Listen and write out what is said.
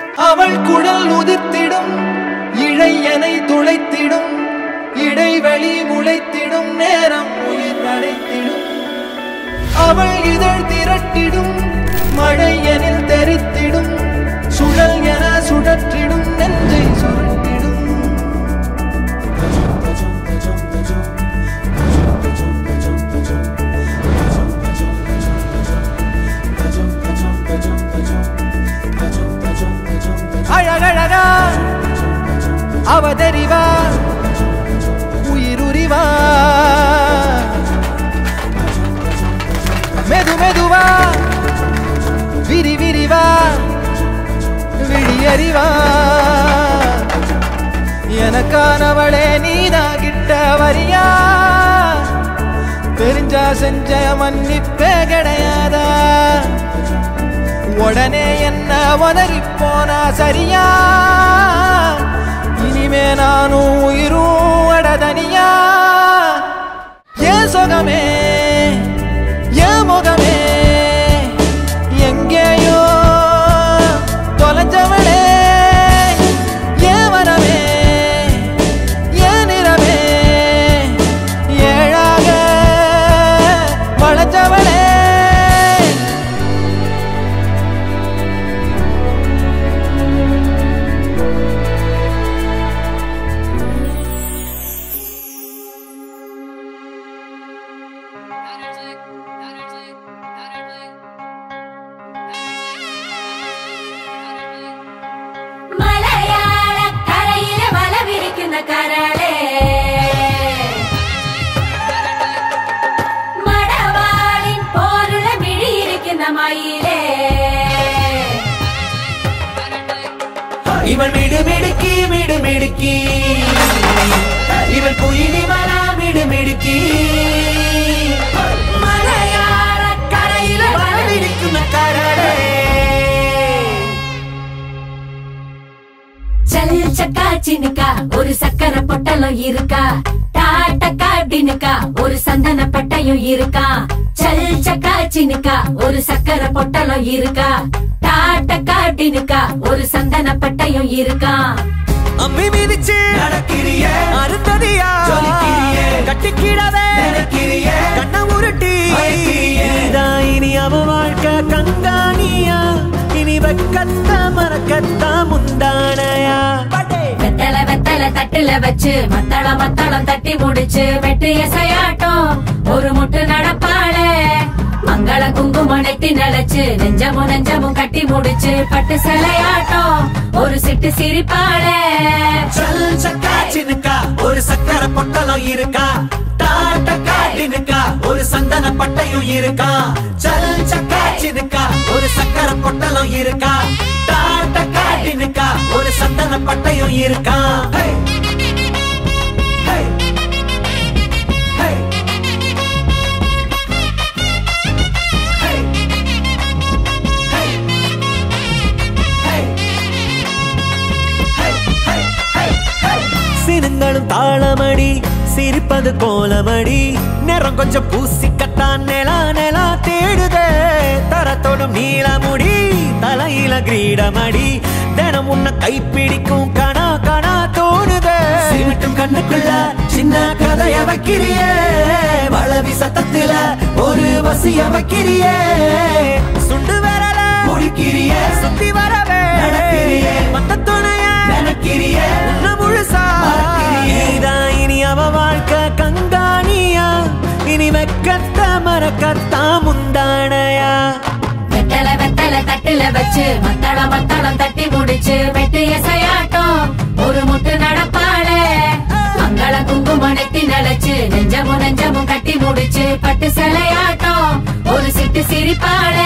அவள் குடல் உதிர்த்திடும் இழையனை துளைத்திடும் இடைவெளி முளைத்திடும் நேரம் உயிர் நடைத்திடும் அவள் இதழ் திரட்டிடும் மழை எனில் தெரித்திடும் சுழல் என சுழற்றிடும் நெஞ்சை சுருட்டிடும் அழகழகா அவதறிவா உயிருரிவா மெது மெதுவா விரி விரிவா விழியறிவா எனக்கானவளே நீதான் கிட்ட வரியா தெரிஞ்சா செஞ்ச மன்னிப்பே கிடையாதா உடனே என்ன உதறி போனா சரியா இனிமே நானும் உயிரும் அடதனியா ஏன் சுகமே ஏன் முகமே எங்கேயோ தொலைஞ்சவளே ஏன் வரவே ஏன் நிறமே ஏழாக வளைஞ்சவளே மடவாளின் போருள விழி இருக்கின்ற மயிலே இவள் மிடுமிடுக்கி மிடுமிடுக்கி இவள் குயிலி மலா மிடுமிடுக்கி மலையாள கரையில வளவிருக்கும் கரடே சல் சக்கா சின்னுக்கா ஒரு சக்கரை பொட்டலம் இருக்கா டாட்டக்கா டினுக்கா ஒரு சந்தன பட்டையும் இருக்கா சல் சக்கா சின்னுக்கா ஒரு சக்கரை பொட்டலம் இருக்கா டாட்டக்கா டினுக்கா ஒரு சந்தன பட்டையும் இருக்கா அம்மி மிதிச்சு நடக்கிறியே அருந்ததியா சொல்லிக்கிறியே கட்டிக்கிடவே நினைக்கிறியே கண்ண உருட்டி இதான் இனி அவ வாழ்க்கை கங்காணியா இனி வெக்கத்த மறக்கத்த முந்தானையா வெத்தலை வெத்தலை தட்டுல வச்சு மத்தளம் மத்தளம் தட்டி முடிச்சு வெட்டு எசையாட்டம் ஒரு முட்டு நடப்பாளே மங்கள குங்குமம் நெத்தி நினைச்சு நெஞ்சமும் நெஞ்சமும் கட்டி முடிச்சு பட்டு சிலையாட்டம் ஒரு சிட்டு சிரிப்பாளே சல் சக்கா சின்னுக்கா ஒரு சக்கரை பொட்டலம் இருக்கா டாட்டக்கா டினுக்கா ஒரு சந்தன பட்டையும் இருக்கா சல் சக்கா சின்னுக்கா ஒரு சக்கரை பொட்டலம் இருக்கா டாட்டக்கா டினுக்கா ஒரு சந்தன பட்டையும் இருக்கா சினுங்களும் தாளமடி சிரிப்பது கோலமடி நேரம் கொஞ்சம் பூசிக்கத்தான் நிலா நிலா தேடுதே தரத்தோடும் நீளமுடி தலையில கிரீடமடி தினம் உன்னை கைப்பிடிக்கும் கணா கணா தோணுதே சிமிட்டும் கண்ணுக்குள்ள சின்ன கதைய வைக்கிறியே வளவி சத்தத்துல ஒரு வசிய வைக்கிறியே சுண்டு வரல முடிக்கிறியே சுத்தி வரவே நடக்கிறியே மத்த துணைய நினைக்கிறியே உன்ன முழுசா நீதான் இனி அவ வாழ்க்கை கங்காணியா இனி வெக்கத்த மறக்கத்தா முந்தானையா வெத்தலை வெத்தலை தட்டுல வச்சு மத்தளம் மத்தளம் தட்டி முடிச்சு வெட்டு எசையாட்டம் ஒரு முட்டு நடப்பாளே மங்கள குங்குமம் நெத்தி நினைச்சு நெஞ்சமும் நெஞ்சமும் கட்டி முடிச்சு பட்டு சிலையாட்டம் ஒரு சிட்டு சிரிப்பாளே